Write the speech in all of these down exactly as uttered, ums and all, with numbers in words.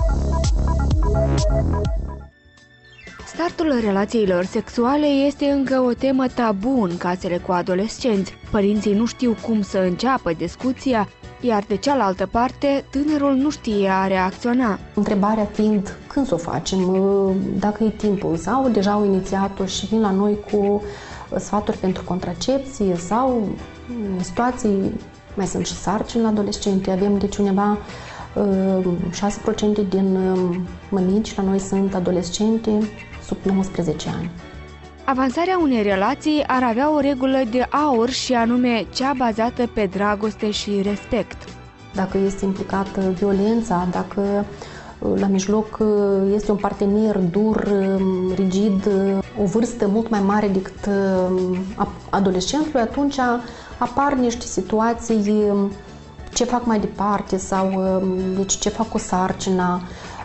Startul relațiilor sexuale este încă o temă tabu în casele cu adolescenți. Părinții nu știu cum să înceapă discuția, iar de cealaltă parte, tânărul nu știe a reacționa. Întrebarea fiind când să o facem, dacă e timpul, sau deja au inițiat-o și vin la noi cu sfaturi pentru contracepție sau situații, mai sunt și sarcini la adolescente. Avem deci undeva șase la sută din mămici la noi sunt adolescente sub nouăsprezece ani. Avansarea unei relații ar avea o regulă de aur și anume cea bazată pe dragoste și respect. Dacă este implicată violența, dacă la mijloc este un partener dur, rigid, o vârstă mult mai mare decât adolescentului, atunci apar niște situații, ce fac mai departe sau deci ce fac cu sarcina.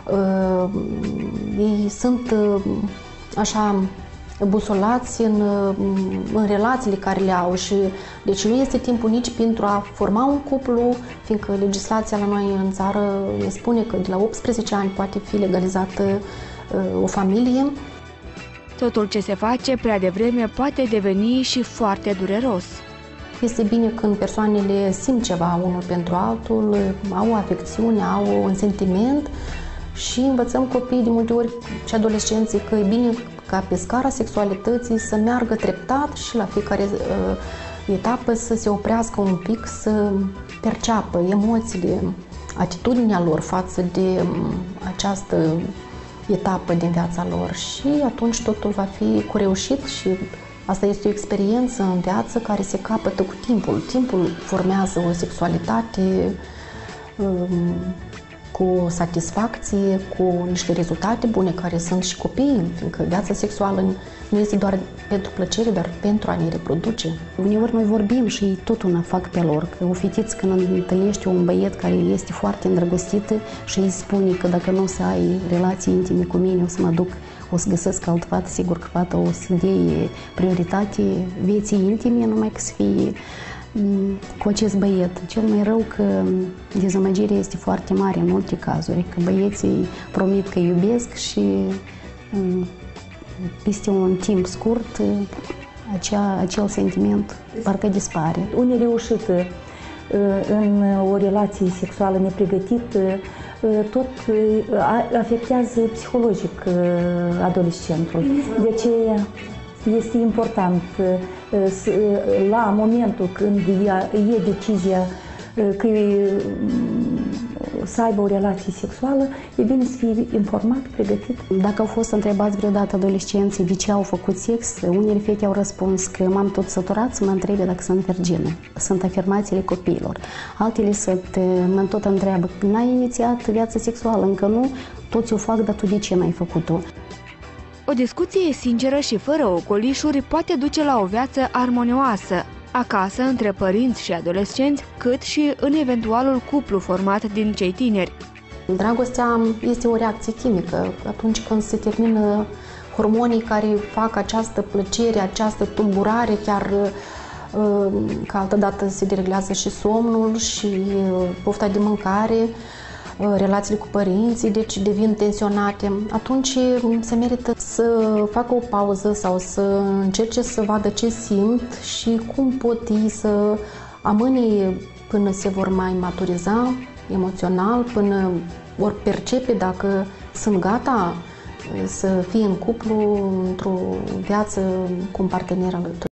Ei sunt așa busolați în, în relațiile care le au și deci nu este timpul nici pentru a forma un cuplu, fiindcă legislația la noi în țară ne spune că de la optsprezece ani poate fi legalizată uh, o familie. Totul ce se face prea devreme poate deveni și foarte dureros. Este bine când persoanele simt ceva unul pentru altul, au o afecțiune, au un sentiment și învățăm copiii de multe ori și adolescenții că e bine ca pe scara sexualității să meargă treptat și la fiecare uh, etapă să se oprească un pic, să perceapă emoțiile, atitudinea lor față de um, această etapă din viața lor și atunci totul va fi cu reușit și asta este o experiență în viață care se capătă cu timpul. Timpul formează o sexualitate um, cu satisfacție, cu niște rezultate bune care sunt și copiii, fiindcă viața sexuală nu este doar pentru plăcere, dar pentru a ne reproduce. Uneori noi vorbim și ei tot una fac pe lor, că o fetiță când întâlnește un băiet care este foarte îndrăgostită și îi spune că dacă nu o să ai relații intime cu mine, o să mă duc, o să găsesc altă fată, sigur că fata o să dea prioritate vieții intime, numai că să fie cu acest băiet. Cel mai rău că dezamăgirea este foarte mare în multe cazuri, că băieții promit că iubesc și peste un timp scurt acea, acel sentiment parcă dispare. O nereușită în o relație sexuală nepregătită tot afectează psihologic adolescentul. De aceea este important la momentul când e decizia că să aibă o relație sexuală, e bine să fie informat, pregătit. Dacă au fost întrebați vreodată adolescenții de ce au făcut sex, unele fete au răspuns că m-am tot săturat să mă întrebe dacă sunt virgină. Sunt afirmațiile copiilor. Altele sunt, mă tot întreabă, n-ai inițiat viața sexuală, încă nu, toți o fac, dar tu de ce n-ai făcut-o? O discuție sinceră și fără ocolișuri poate duce la o viață armonioasă, acasă, între părinți și adolescenți, cât și în eventualul cuplu format din cei tineri. Dragostea este o reacție chimică. Atunci când se termină hormonii care fac această plăcere, această tulburare, chiar că altădată se dereglează și somnul și pofta de mâncare, relațiile cu părinții, deci devin tensionate, atunci se merită să facă o pauză sau să încerce să vadă ce simt și cum pot ei să amâne până se vor mai maturiza emoțional, până vor percepe dacă sunt gata să fie în cuplu într-o viață cu un partener alături.